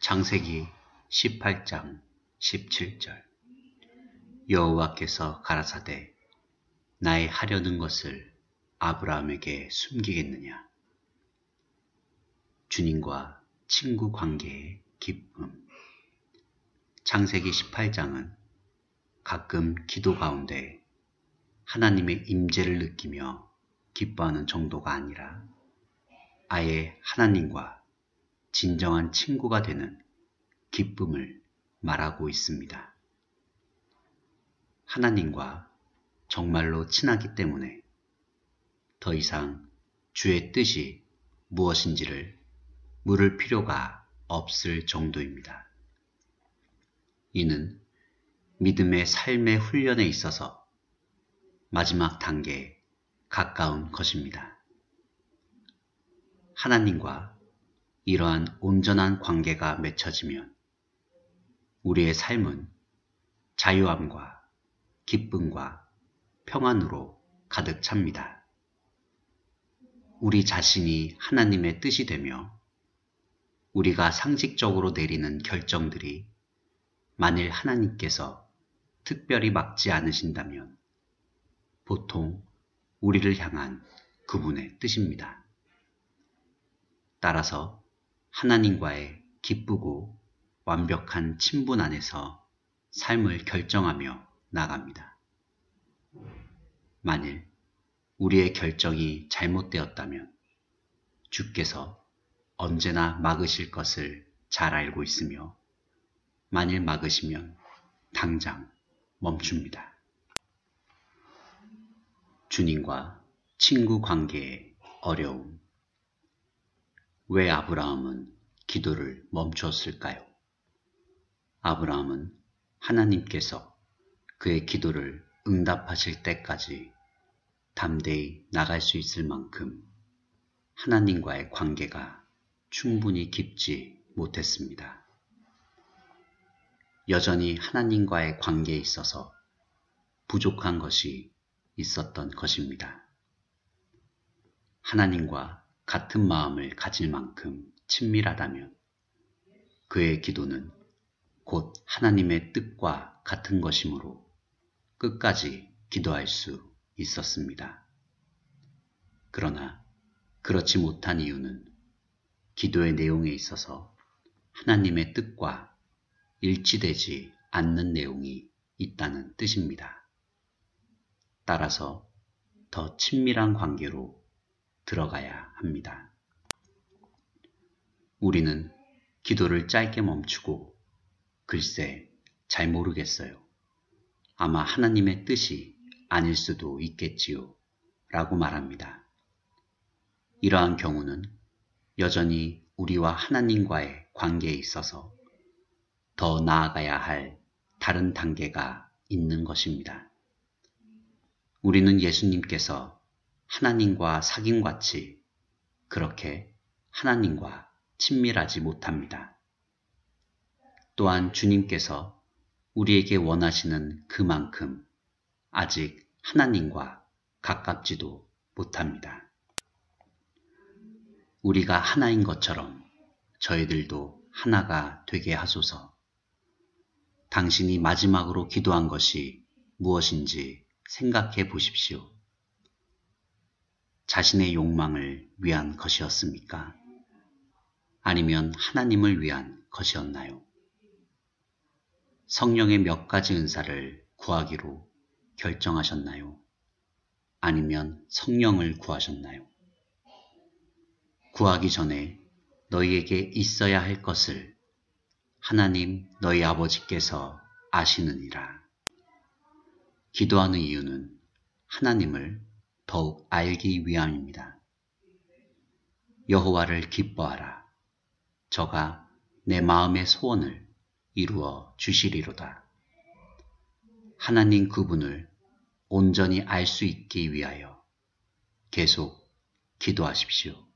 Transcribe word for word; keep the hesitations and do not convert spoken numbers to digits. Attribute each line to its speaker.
Speaker 1: 창세기 십팔 장 십칠 절. 여호와께서 가라사대 나의 하려는 것을 아브라함에게 숨기겠느냐. 주님과 친구 관계의 기쁨. 창세기 십팔 장은 가끔 기도 가운데 하나님의 임재를 느끼며 기뻐하는 정도가 아니라 아예 하나님과 진정한 친구가 되는 기쁨을 말하고 있습니다. 하나님과 정말로 친하기 때문에 더 이상 주의 뜻이 무엇인지를 물을 필요가 없을 정도입니다. 이는 믿음의 삶의 훈련에 있어서 마지막 단계에 가까운 것입니다. 하나님과 이러한 온전한 관계가 맺혀지면 우리의 삶은 자유함과 기쁨과 평안으로 가득 찹니다. 우리 자신이 하나님의 뜻이 되며 우리가 상식적으로 내리는 결정들이 만일 하나님께서 특별히 막지 않으신다면 보통 우리를 향한 그분의 뜻입니다. 따라서 하나님과의 기쁘고 완벽한 친분 안에서 삶을 결정하며 나갑니다. 만일 우리의 결정이 잘못되었다면 주께서 언제나 막으실 것을 잘 알고 있으며 만일 막으시면 당장 멈춥니다. 주님과 친구 관계의 어려움. 왜 아브라함은 기도를 멈추었을까요? 아브라함은 하나님께서 그의 기도를 응답하실 때까지 담대히 나갈 수 있을 만큼 하나님과의 관계가 충분히 깊지 못했습니다. 여전히 하나님과의 관계에 있어서 부족한 것이 있었던 것입니다. 하나님과 같은 마음을 가질 만큼 친밀하다면 그의 기도는 곧 하나님의 뜻과 같은 것이므로 끝까지 기도할 수 있었습니다. 그러나 그렇지 못한 이유는 기도의 내용에 있어서 하나님의 뜻과 일치되지 않는 내용이 있다는 뜻입니다. 따라서 더 친밀한 관계로 들어가야 합니다. 우리는 기도를 짧게 멈추고 글쎄 잘 모르겠어요. 아마 하나님의 뜻이 아닐 수도 있겠지요 라고 말합니다. 이러한 경우는 여전히 우리와 하나님과의 관계에 있어서 더 나아가야 할 다른 단계가 있는 것입니다. 우리는 예수님께서 하나님과 사귐같이 그렇게 하나님과 친밀하지 못합니다. 또한 주님께서 우리에게 원하시는 그만큼 아직 하나님과 가깝지도 못합니다. 우리가 하나인 것처럼 저희들도 하나가 되게 하소서. 당신이 마지막으로 기도한 것이 무엇인지 생각해 보십시오. 자신의 욕망을 위한 것이었습니까? 아니면 하나님을 위한 것이었나요? 성령의 몇 가지 은사를 구하기로 결정하셨나요? 아니면 성령을 구하셨나요? 구하기 전에 너희에게 있어야 할 것을 하나님 너희 아버지께서 아시느니라. 기도하는 이유는 하나님을 더욱 알기 위함입니다. 여호와를 기뻐하라. 저가 내 마음의 소원을 이루어 주시리로다. 하나님 그분을 온전히 알 수 있기 위하여 계속 기도하십시오.